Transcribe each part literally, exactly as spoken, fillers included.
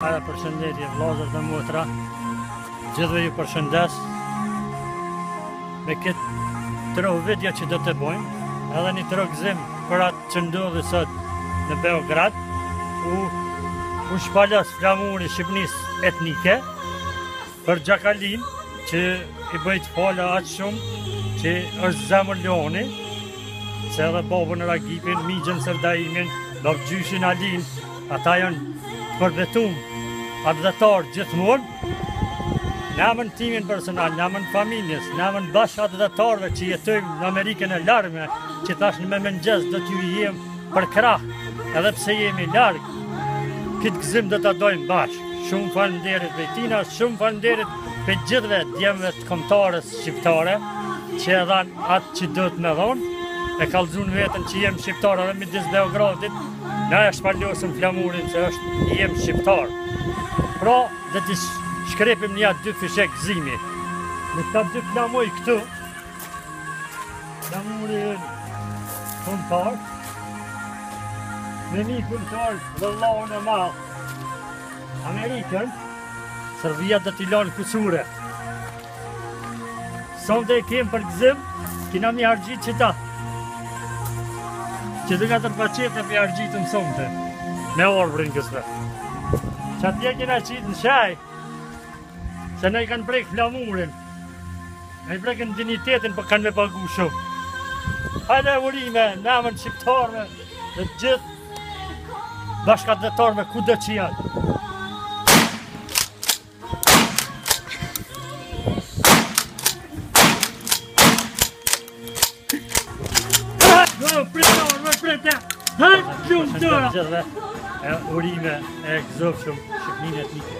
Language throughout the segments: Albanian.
Para përshëndetje vllazër dhe motra, gjithëve ju përshëndes me këtë trovëdja që do të bëjmë, edhe një trokëzim për atë që ndodhi sot në Beograd, u, u shpalos flamuri Shqipnisë etnike për Gjakalin, që i bëjt fala atë shumë, që është zemër Leoni, se edhe babën Ragipin, Migjen Serdaimin, Lavgjyshin Alin, ata janë përvetum adhëtar gjithmonë, në emën timin personal, në emën familjes, në emën bashkë adhëtarve që jetojmë në Amerikën e larme, që tash në me mëngjes do t'ju jem për krah, edhe pse jemi largë, këtë gëzim do t'a dojmë bashkë. Shumë falenderit për tina, shumë falenderit për gjithve djemëve të kombëtarës shqiptare, që edhan atë që do të me dhonë, e kallëzun vetën që jem shqiptar edhe midis Beogradit, na e shpallosëm flamurin se është jem shqiptar. Pra, dhe t'i shkrepim një atë dy fishek gëzimi. Në këta dy flamuj këtu, flamurin kombëtar, me mi kombëtar dhe Allahun e madh Amerikën, Serbia dhe t'i lanë kusure. Sonde e kem për gëzim, kina mi hargjit që ta. Që të nga të përqet e për hargjit në sonde, me orbrin kësve. Që atje kina qitë në shaj, se ne i kanë prek flamurin, ne i preken dignitetin për kanë me pagu shumë. Hajde urime, në emën shqiptarve dhe gjithë bashkëdhetarve kudo që janë. Gjithve e urime e gëzofshëm Shqipnin etnike.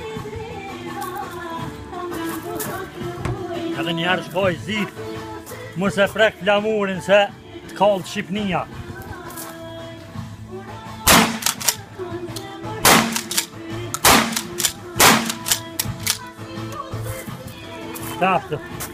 Edhe një herë shkoj zi, mos e prek flamurin se të kallë Shqipnia. Taftë.